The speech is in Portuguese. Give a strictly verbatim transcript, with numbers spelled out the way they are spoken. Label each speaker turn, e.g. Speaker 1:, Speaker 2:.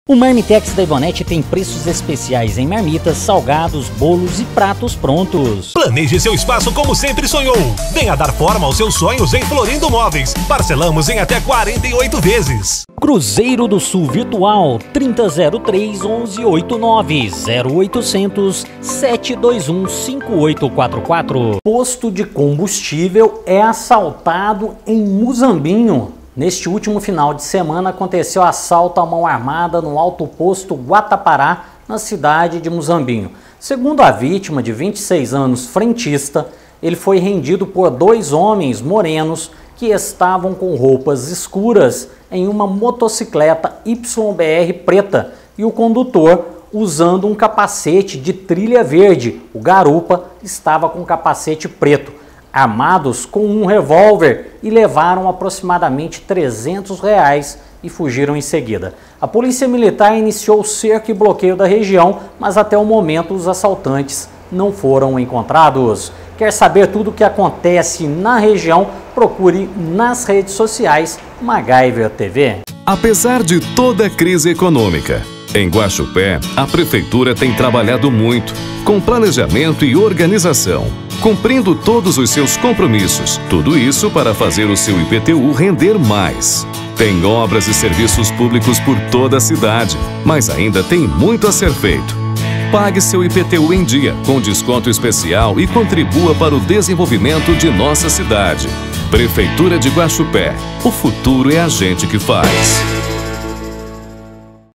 Speaker 1: O Marmitex da Ivonete tem preços especiais em marmitas, salgados, bolos e pratos prontos.
Speaker 2: Planeje seu espaço como sempre sonhou. Venha dar forma aos seus sonhos em Florindo Móveis. Parcelamos em até quarenta e oito vezes.
Speaker 1: Cruzeiro do Sul Virtual trinta zero três, onze oitenta e nove, zero oitocentos, sete dois um, cinco oito quatro quatro. Posto de combustível é assaltado em Muzambinho. Neste último final de semana aconteceu assalto à mão armada no alto posto Guatapará, na cidade de Muzambinho. Segundo a vítima, de vinte e seis anos, frentista, ele foi rendido por dois homens morenos que estavam com roupas escuras em uma motocicleta Y B R preta e o condutor usando um capacete de trilha verde. O garupa estava com capacete preto, armados com um revólver, e levaram aproximadamente trezentos reais e fugiram em seguida. A Polícia Militar iniciou o cerco e bloqueio da região, mas até o momento os assaltantes não foram encontrados. Quer saber tudo o que acontece na região? Procure nas redes sociais MacGyver T V.
Speaker 3: Apesar de toda a crise econômica, em Guaxupé, a Prefeitura tem trabalhado muito, com planejamento e organização, cumprindo todos os seus compromissos. Tudo isso para fazer o seu I P T U render mais. Tem obras e serviços públicos por toda a cidade, mas ainda tem muito a ser feito. Pague seu I P T U em dia, com desconto especial, e contribua para o desenvolvimento de nossa cidade. Prefeitura de Guaxupé. O futuro é a gente que faz.